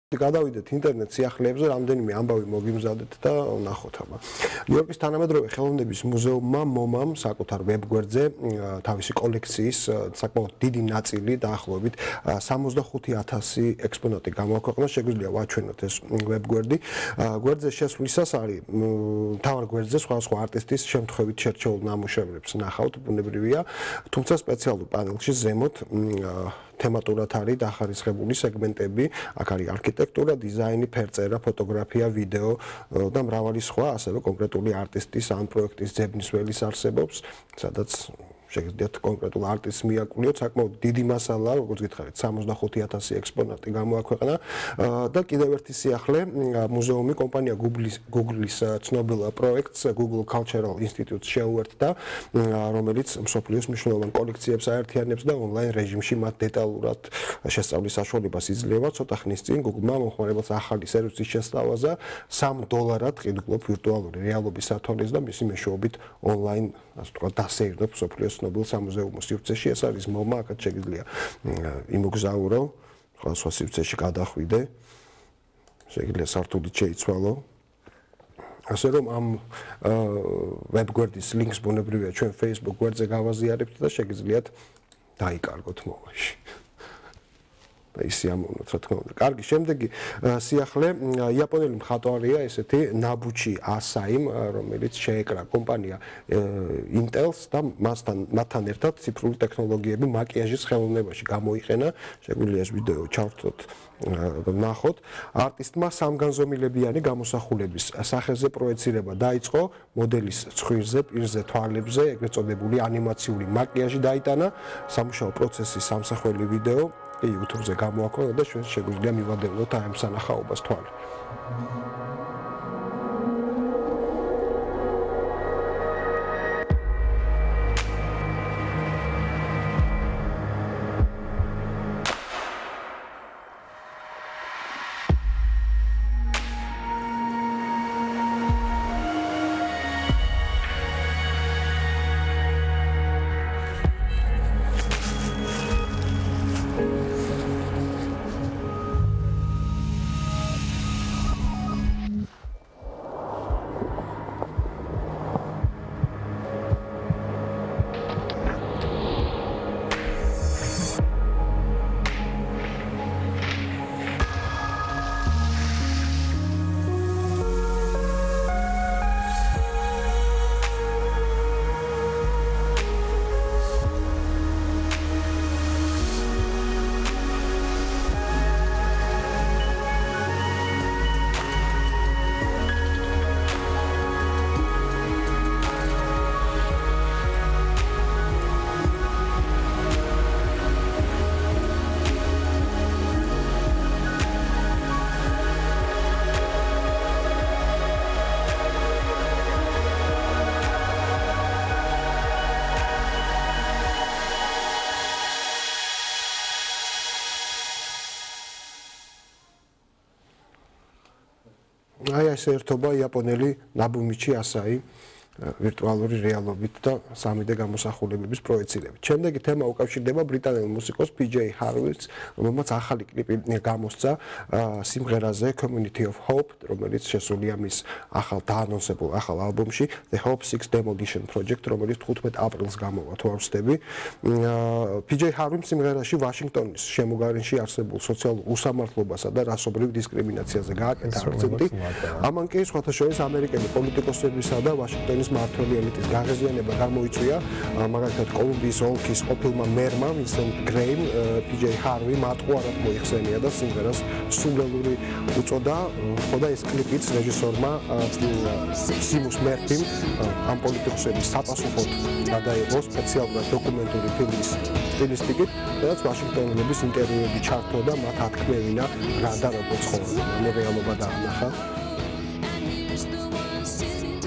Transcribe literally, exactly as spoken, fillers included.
გადავიდეთ ინტერნეტ სიახლეებზე, რამდენიმე ამბავი მოგიმზადეთ და ვნახოთ აბა. ნიუ-იორკის თანამედროვე ხელოვნების მუზეუმმა მომამ საკუთარ ვებგვერდზე თავისი კოლექციის საკმაოდ დიდი ნაწილი დაახლოებით სამოცდახუთი ათასი ექსპონატი გამოაქვეყნა. შეგვიძლია ვაჩვენოთ ეს ვებგვერდი. გვერდზე შესვლისას არის მთავარ გვერდზე სხვადასხვა არტისტის შემთხვევით შერჩეულ ნამუშევრებს ნახავთ, ბუნებრივია, თუმცა სპეციალურ პანელში ზემოთ თემატურად არის დახარისხებული სეგმენტები, აქ არის არქიტექტურა, დიზაინი, ფერწერა, ფოტოგრაფია, ვიდეო და მრავალი სხვა, ასევე კონკრეტული არტისტის ან პროექტის ძებნის ველის არსებობს, სადაც შეგიძლიათ კონკრეტულ არტისტს მიაკვნიოთ, საკმაოდ დიდი მასალა, როგორც გითხარით, სამოცდახუთი ათასი ექსპონატი გამოაქვეყნა და კიდევ ერთი სიახლე, მუზეუმი კომპანია Google-ის ცნობილ პროექტს Google Cultural Institute შეუერთდა, რომელიც მსოფლიოს მნიშვნელოვან კოლექციებს აერთიანებს და ონლაინ რეჟიმში მათ დეტალურად შესწავლის საშუალებას იძლევა. ცოტა ხნის წინ Google-მა მომხმარებელს ახალი სერვისის შესწავლაზე სამ დოლარად ყიდულობ ვირტუალური რეალობის სათვალეს და მისი მეშვეობით ონლაინ, ასე ვთქვათ, დასეირნებ მსოფლიოს ცნობილ სამუზეუმო სივრცეში. ეს არის მომა, აქაც შეგიძლია იმოგზაურო, სხვა სივრცეში გადახვიდე, შეგიძლია სართულით შეიცვალო. ასე რომ ამ ვებგვერდის ლინკს ბუნებრივია ჩვენ Facebook გვერდზე გავაზიარებთ და შეგიძლიათ დაიკარგოთ მომაში. და ისე ამოვნოთ, რა თქმა უნდა. კარგი, შემდეგი სიახლე იაპონელი მხატვარია ესეთი ნაბუჩი ასაიმ, რომელიც შეეკრა კომპანია Intel-ს და მასთან მათთან ერთად ციფრული ტექნოლოგიები მაკიაჟის ხელოვნებაში გამოიყენა. შეგვიძლია ეს ვიდეო ჩავთვალოთ და ვნახოთ. არტისტმა სამგანზომილებიანი გამოსახულების სახეზე პროექცირება დაიწყო, მოდელის ცხვირზე, პირზე, თვალებზე, ეგრეთ წოდებული ანიმაციური მაკიაჟი დაიტანა, სამუშაო პროცესის სამსახველი ვიდეო YouTube-ზე გამოაქვეყნა და ჩვენ შეგვიძლია მივადევნოთ ამ სანახაობას თვალი. აი ეს ერთობა იაპონელი ნაბუმიჩი ასაი ვირტუალური რეალობით და სამი დე გამოსახულებების პროექცირებით. შემდეგი თემა უკავშირდება ბრიტანელ მუსიკოს პი ჯეი Harvey-ს, რომელმაც ახალი კლიპი გამოსცა სიმღერაზე Community of Hope, რომელიც შესულია მის ახალ დაანონსებულ ახალ ალბომში The Hope Six Demolition Project, რომელიც თხუთმეტ აპრილს გამოვა, თუ არ ვცდები. პი ჯეი Harvey სიმღერაში ვაშინგტონის შემოგარენში არსებულ სოციალურ უსამართლობასა და რასობრივ დისკრიმინაციაზე გააკეთა აქცენტი. ამან კი სხვათა შორის ამერიკელი პოლიტიკოსებისა და ვაშინგტონის მმართველი ელიტის გაღიზიანება გამოიწვია, მაგალითად კოლუმბიის ოლქის ყოფილმა მერმა ვინსენტ გრეიმ პი ჯეი Harvey მატყუარად მოიხსენია და სიმღერას სულელური უწოდა, ხოდა ეს კლიპიც რეჟისორმა სიმუს მერფიმ ამ პოლიტიკოსების საპასუხოდ გადაიღო სპეციალურად დოკუმენტური ფილმის სტილისტიკით, სადაც ვაშინგტონელების ინტერვიუები ჩართო და მათ ათქმევინა რა და როგორ ცხოვრობენ. ამ რეალობა დაანახა.